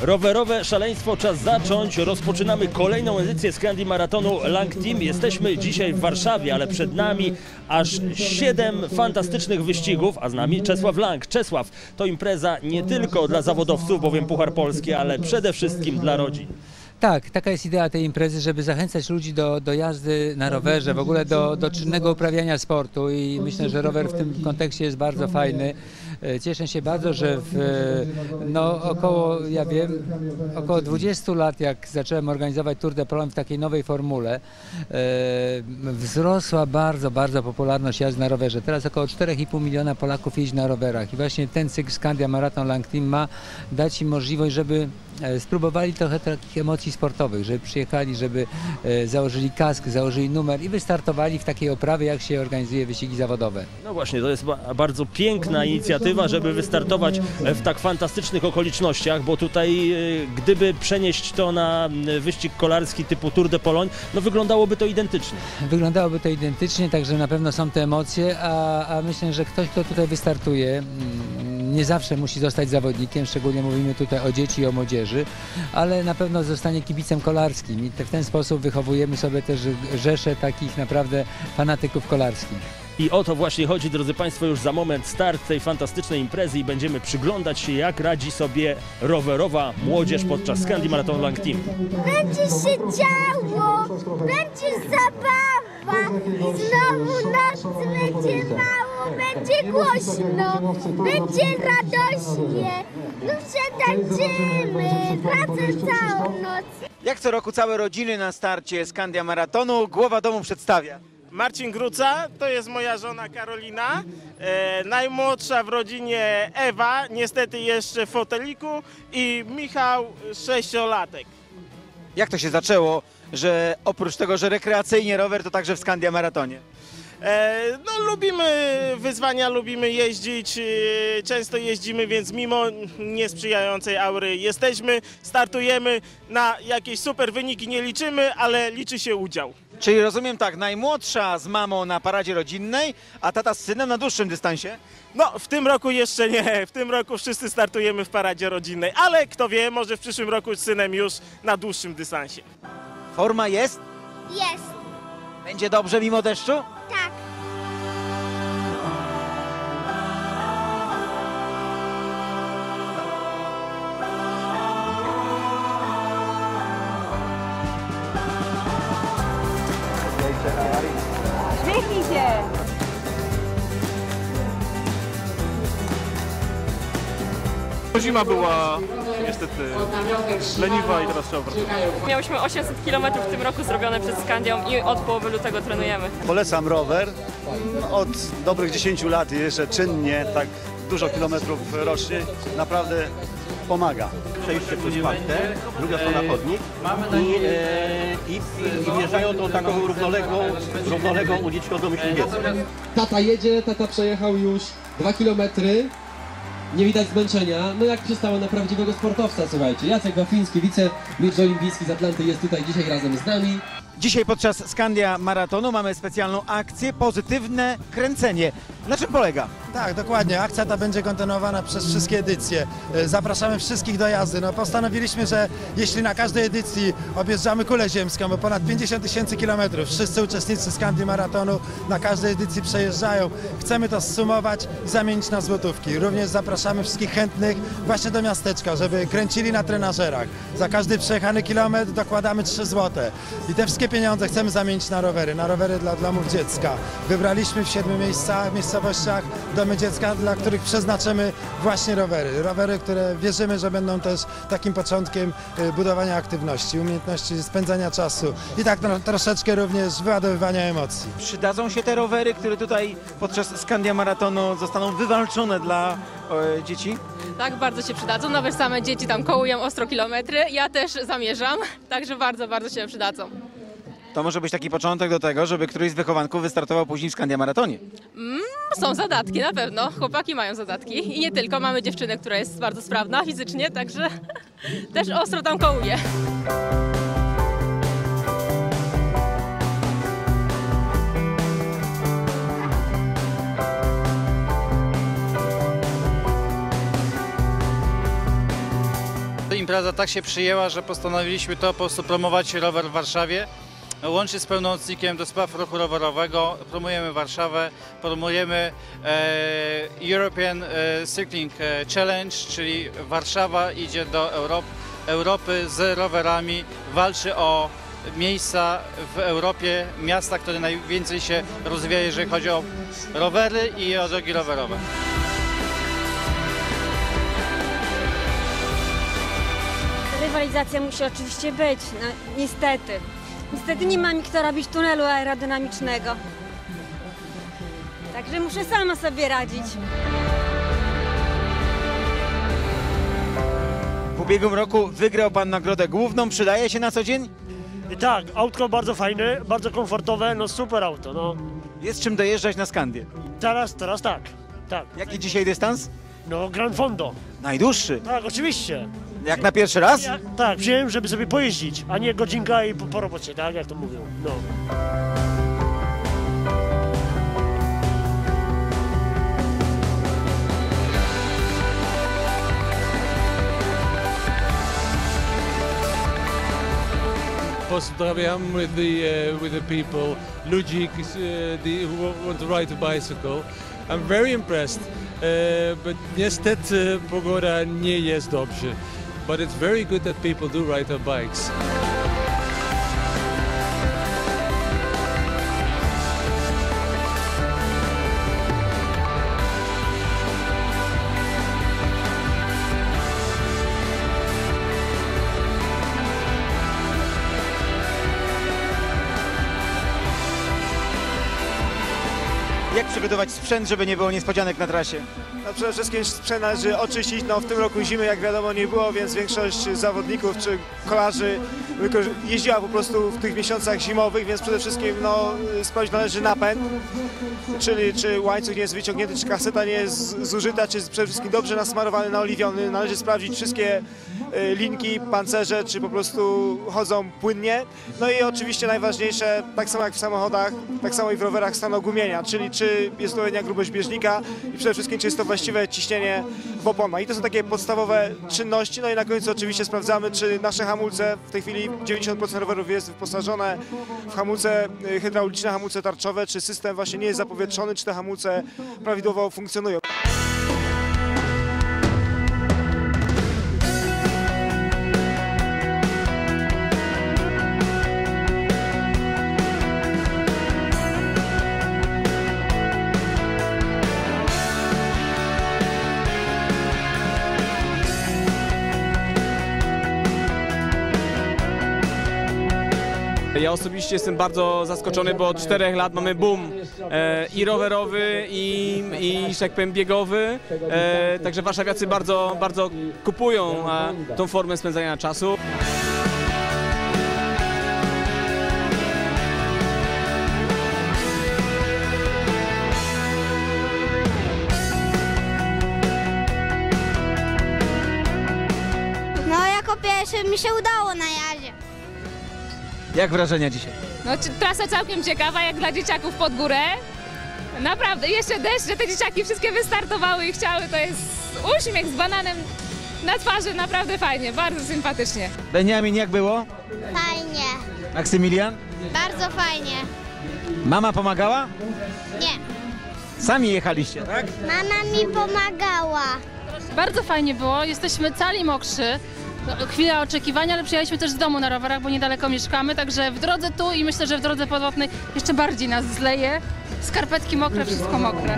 Rowerowe szaleństwo czas zacząć. Rozpoczynamy kolejną edycję Scandi Maratonu Lang Team. Jesteśmy dzisiaj w Warszawie, ale przed nami aż 7 fantastycznych wyścigów, a z nami Czesław Lang. Czesław, to impreza nie tylko dla zawodowców, bowiem Puchar Polski, ale przede wszystkim dla rodzin. Tak, taka jest idea tej imprezy, żeby zachęcać ludzi do jazdy na rowerze, w ogóle do czynnego uprawiania sportu i myślę, że rower w tym kontekście jest bardzo fajny. Cieszę się bardzo, że około 20 lat, jak zacząłem organizować Tour de Pologne w takiej nowej formule, wzrosła bardzo popularność jazdy na rowerze. Teraz około 4,5 miliona Polaków jeździ na rowerach i właśnie ten cykl Scandia Marathon Lang Team ma dać im możliwość, żeby spróbowali trochę takich emocji sportowych, żeby przyjechali, żeby założyli kask, założyli numer i wystartowali w takiej oprawie, jak się organizuje wyścigi zawodowe. No właśnie, to jest bardzo piękna inicjatywa, żeby wystartować w tak fantastycznych okolicznościach, bo tutaj gdyby przenieść to na wyścig kolarski typu Tour de Pologne, no wyglądałoby to identycznie. Wyglądałoby to identycznie, także na pewno są te emocje, a myślę, że ktoś, kto tutaj wystartuje, nie zawsze musi zostać zawodnikiem, szczególnie mówimy tutaj o dzieci i o młodzieży, ale na pewno zostanie kibicem kolarskim i w ten sposób wychowujemy sobie też rzeszę takich naprawdę fanatyków kolarskich. I o to właśnie chodzi, drodzy Państwo, już za moment start tej fantastycznej imprezy i będziemy przyglądać się, jak radzi sobie rowerowa młodzież podczas Scandi Marathon Lang Team. Będzie się działo, będzie zabawa, znowu noc będzie mało, będzie głośno, będzie radośnie, no przetańczymy, pracę całą noc. Jak co roku całe rodziny na starcie Scandia Maratonu głowa domu przedstawia. Marcin Gruca, to jest moja żona Karolina, najmłodsza w rodzinie Ewa, niestety jeszcze w foteliku i Michał, 6-latek. Jak to się zaczęło, że oprócz tego, że rekreacyjnie rower, to także w Scandia Maratonie? No lubimy wyzwania, lubimy jeździć, często jeździmy, więc mimo niesprzyjającej aury jesteśmy, startujemy, na jakieś super wyniki nie liczymy, ale liczy się udział. Czyli rozumiem tak, najmłodsza z mamą na paradzie rodzinnej, a tata z synem na dłuższym dystansie? No w tym roku jeszcze nie, w tym roku wszyscy startujemy w paradzie rodzinnej, ale kto wie, może w przyszłym roku z synem już na dłuższym dystansie. Forma jest? Jest, Będzie dobrze mimo deszczu? tak. Śmiechnij się! Zima była niestety leniwa i teraz trzeba wracać. Miałyśmy 800 km w tym roku zrobione przed Scandią i od połowy lutego trenujemy. Polecam rower. Od dobrych 10 lat jeżdżę czynnie, tak dużo kilometrów rocznie. Naprawdę pomaga. Przejście przez parter, druga strona chodnik i wjeżdżają tą taką równoległą uliczką do Myśliwiecka. Tata jedzie, tata przejechał już 2 kilometry. Nie widać zmęczenia, no jak przystało na prawdziwego sportowca, słuchajcie. Jacek Wafiński, wicemistrz olimpijski z Atlanty jest tutaj dzisiaj razem z nami. Dzisiaj podczas Scandia Maratonu mamy specjalną akcję, pozytywne kręcenie. Na czym polega? Tak, dokładnie. Akcja ta będzie kontynuowana przez wszystkie edycje. Zapraszamy wszystkich do jazdy. No, postanowiliśmy, że jeśli na każdej edycji objeżdżamy kulę ziemską, bo ponad 50 000 kilometrów, wszyscy uczestnicy Scandi Maratonu na każdej edycji przejeżdżają. Chcemy to zsumować i zamienić na złotówki. Również zapraszamy wszystkich chętnych właśnie do miasteczka, żeby kręcili na trenażerach. Za każdy przejechany kilometr dokładamy 3 zł. I te wszystkie pieniądze chcemy zamienić na rowery dla domów dziecka. Wybraliśmy w 7 miejscowościach domy dziecka, dla których przeznaczymy właśnie rowery. Rowery, które wierzymy, że będą też takim początkiem budowania aktywności, umiejętności spędzania czasu i tak troszeczkę również wyładowywania emocji. Przydadzą się te rowery, które tutaj podczas Scandia Maratonu zostaną wywalczone dla dzieci? Tak, bardzo się przydadzą. Nawet same dzieci tam kołują ostro kilometry. Ja też zamierzam, także bardzo się przydadzą. To może być taki początek do tego, żeby któryś z wychowanków wystartował później w Scandia Maratonie. Są zadatki na pewno, chłopaki mają zadatki i nie tylko, mamy dziewczynę, która jest bardzo sprawna fizycznie, także też ostro tam kołuje. impreza tak się przyjęła, że postanowiliśmy to po prostu promować rower w Warszawie. Łącznie z pełnomocnikiem do spraw ruchu rowerowego promujemy Warszawę, promujemy European Cycling Challenge, czyli Warszawa idzie do Europy z rowerami, walczy o miejsca w Europie, miasta, które najwięcej się rozwija, jeżeli chodzi o rowery i o drogi rowerowe. Rywalizacja musi oczywiście być, no niestety. Niestety nie ma mi kto robić tunelu aerodynamicznego. Także muszę sama sobie radzić. W ubiegłym roku wygrał pan nagrodę główną, przydaje się na co dzień? Tak, autko bardzo fajne, bardzo komfortowe, no super auto. No. Jest czym dojeżdżać na Skandię. Teraz tak. Jaki dzisiaj dystans? No Gran Fondo. Najdłuższy? Tak, oczywiście. Jak na pierwszy raz? Tak, wziąłem, żeby sobie pojeździć, a nie godzinka i po robocie, tak jak to mówią. No. Pozdrawiam with the people, Ludzik, who want to ride a bicycle. I'm very impressed, but niestety pogoda nie jest dobrze. But it's very good that people do ride their bikes. Jak przygotować sprzęt, żeby nie było niespodzianek na trasie? No przede wszystkim sprzęt należy oczyścić. No w tym roku zimy jak wiadomo nie było, więc większość zawodników czy kolarzy jeździła po prostu w tych miesiącach zimowych, więc przede wszystkim no, sprawdzić należy napęd, czyli czy łańcuch nie jest wyciągnięty, czy kaseta nie jest zużyta, czy jest przede wszystkim dobrze nasmarowany, naoliwiony. Należy sprawdzić wszystkie linki, pancerze, czy po prostu chodzą płynnie. No i oczywiście najważniejsze, tak samo jak w samochodach, tak samo i w rowerach, stan ogumienia, czyli czy jest odpowiednia grubość bieżnika i przede wszystkim czy jest to właściwe ciśnienie w oponach. I to są takie podstawowe czynności. No i na końcu oczywiście sprawdzamy, czy nasze hamulce, w tej chwili 90% rowerów jest wyposażone w hamulce hydrauliczne, hamulce tarczowe, czy system właśnie nie jest zapowietrzony, czy te hamulce prawidłowo funkcjonują. Ja osobiście jestem bardzo zaskoczony, bo od 4 lat mamy boom i rowerowy, i że tak powiem biegowy, także warszawiacy bardzo kupują tą formę spędzania czasu. No jako pierwszy mi się udało na jazie. Jak wrażenia dzisiaj? No, trasa całkiem ciekawa, jak dla dzieciaków pod górę. Naprawdę, jeszcze deszcz, że te dzieciaki wszystkie wystartowały i chciały, to jest uśmiech z bananem na twarzy, naprawdę fajnie, bardzo sympatycznie. Beniamin, jak było? Fajnie. Maksymilian? Bardzo fajnie. Mama pomagała? Nie. Sami jechaliście, tak? Mama mi pomagała. Bardzo fajnie było, jesteśmy cali mokrzy. Chwila oczekiwania, ale przyjechaliśmy też z domu na rowerach, bo niedaleko mieszkamy, także w drodze tu i myślę, że w drodze podwodnej jeszcze bardziej nas zleje. Skarpetki mokre, wszystko mokre.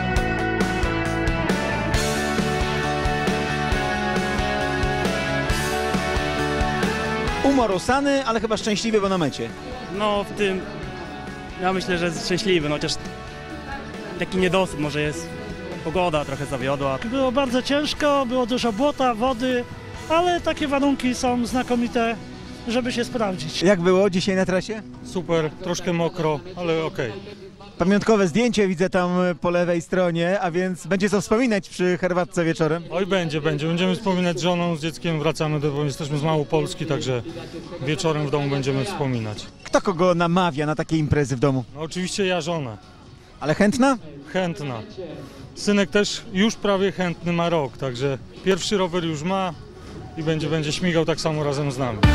Umorusany, ale chyba szczęśliwy, bo na mecie. No w tym, ja myślę, że jest szczęśliwy, no chociaż taki niedosyt może jest. Pogoda trochę zawiodła. Było bardzo ciężko, było dużo błota, wody, ale takie warunki są znakomite, żeby się sprawdzić. Jak było dzisiaj na trasie? Super, troszkę mokro, ale okej. Pamiątkowe zdjęcie widzę tam po lewej stronie, a więc będzie co wspominać przy herbatce wieczorem? Oj, będzie. Będziemy wspominać z żoną, z dzieckiem, wracamy, bo jesteśmy z Małopolski, także wieczorem w domu będziemy wspominać. Kto kogo namawia na takie imprezy w domu? No, oczywiście ja, żonę. Ale chętna? Chętna. Synek też już prawie chętny, ma rok, także pierwszy rower już ma, i będzie śmigał tak samo razem z nami.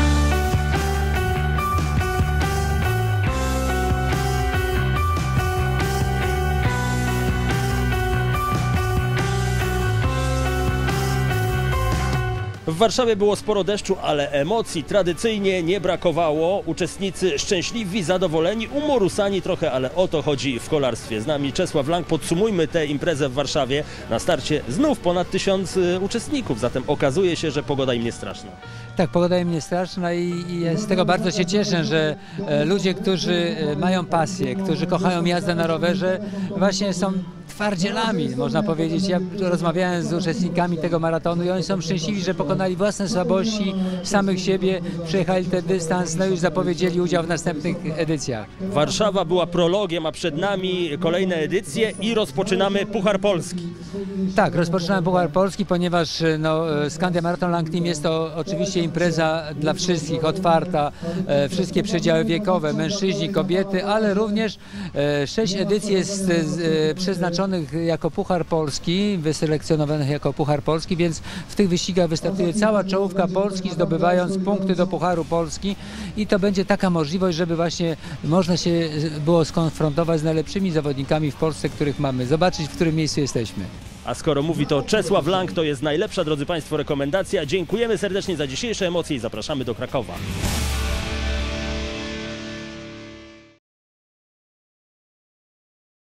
W Warszawie było sporo deszczu, ale emocji tradycyjnie nie brakowało. Uczestnicy szczęśliwi, zadowoleni, umorusani trochę, ale o to chodzi w kolarstwie. Z nami Czesław Lang. Podsumujmy tę imprezę w Warszawie. Na starcie znów ponad 1000 uczestników, zatem okazuje się, że pogoda im nie straszna. Tak, pogoda im nie straszna i z tego bardzo się cieszę, że ludzie, którzy mają pasję, którzy kochają jazdę na rowerze, właśnie są twardzielami, można powiedzieć. Ja rozmawiałem z uczestnikami tego maratonu i oni są szczęśliwi, że pokonali własne słabości, samych siebie, przejechali ten dystans, no już zapowiedzieli udział w następnych edycjach. Warszawa była prologiem, a przed nami kolejne edycje i rozpoczynamy Puchar Polski. Tak, rozpoczynamy Puchar Polski, ponieważ no, Skandia Marathon Lang Team jest to oczywiście impreza dla wszystkich, otwarta, wszystkie przedziały wiekowe, mężczyźni, kobiety, ale również 6 edycji jest przeznaczonych jako Puchar Polski, wyselekcjonowanych jako Puchar Polski, więc w tych wyścigach wystartuje cała czołówka Polski, zdobywając punkty do Pucharu Polski i to będzie taka możliwość, żeby właśnie można się było skonfrontować z najlepszymi zawodnikami w Polsce, których mamy, zobaczyć, w którym miejscu jesteśmy. A skoro mówi to Czesław Lang, to jest najlepsza, drodzy Państwo, rekomendacja. Dziękujemy serdecznie za dzisiejsze emocje i zapraszamy do Krakowa.